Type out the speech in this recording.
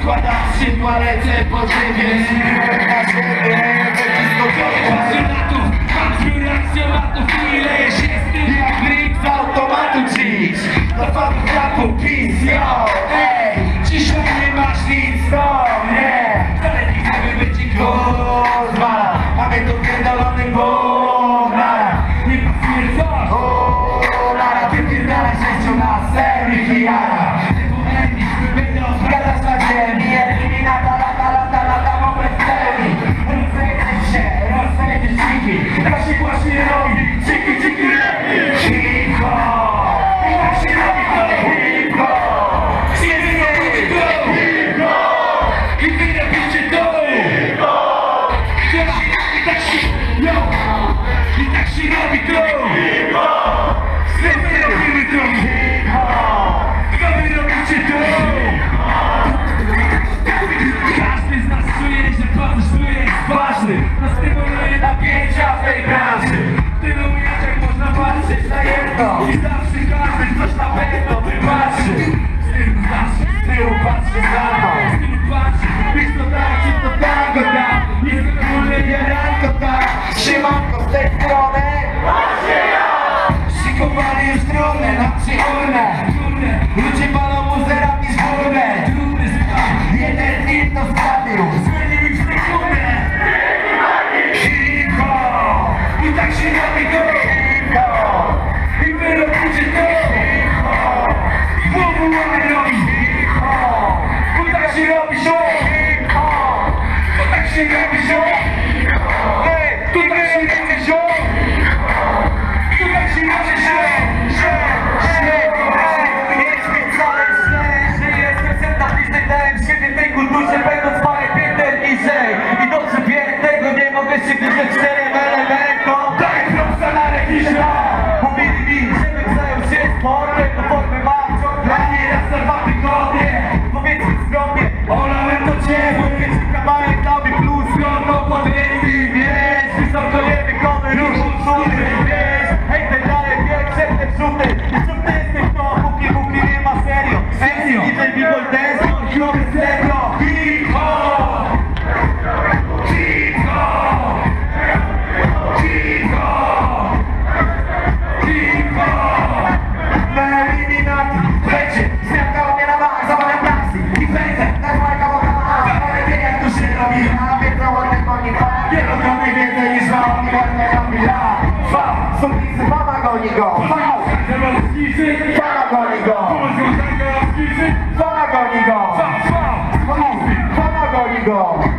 Składam skrzydła, lecę po ziemię. Śmiłem na siebie, wycisko pasjonatów, mam zbiór akcjonatów i leję się z tym jak blik z automatu dziś. Dla fanów rapu PiS, yo, ej. Dzisiaj nie masz nic, no nie. Wcale nie chcemy być ich pozwala. Mamy tu pierdolony bom, nara. Nie pasuje coś, o, nara. Wypierdala sześciu na serii jara. Gadasz na ziemi, eliminata, lata, wobec celi. Rozejdziesz się, rozejdziesz ciki. Tak się właśnie robi, ciki, hip-hop. I tak się robi to hip-hop. Hip-hop. I wy robicie to hip-hop. I tak się, yo. I tak się robi to hip-hop. My robimy to hip-hop. Wy robicie to. Każdy z nas czuje, że ktoś tu jest ważny. To stymuluje napięcia w tej branży. W tylu ujęciach można patrzeć na jedno. I zawsze każdy coś na pewno wybaczy. Z tyłu patrzy za mną. Z tyłu patrzy, być to tak, czy to tango tak. Jest to ogólnie jaranko tak. Szymanko z tej strony. Szykowali już trumnę na przyurnę. Ludzie palą muzerami z górne. Jeden hit to sprawił. Zmienili w sekundę. Hip-hop. I tak się robi to hip-hop. I wy robicie to hip-hop. Znowu mamy robi hip-hop. I tak się robi to hip-hop. I tak się robi to hip-hop. I tak się robi to hip-hop. I tak się robi to będąc parę pięter niżej. I dobrze wiem tego, nie mogę się bliżej czterem elementom. Daj propsa na rekizie. Mówili mi, żebym zajął się sportem. Do formy mam ciągle raz na 2 tygodnie. Powiedzmy skromnie, olałem to cię. Wiecie, kawałek dał mi plus, skromno podręki. Wiesz, wysoko nie wykony, ruchu cudzy. Wiesz, hej, ten dalej wiem, przedtem rzuty. I cudny jesteś to, póki nie ma serio. Serio, DJ Bigol Dance, chłopy serio. Fama goni go! Fama goni go!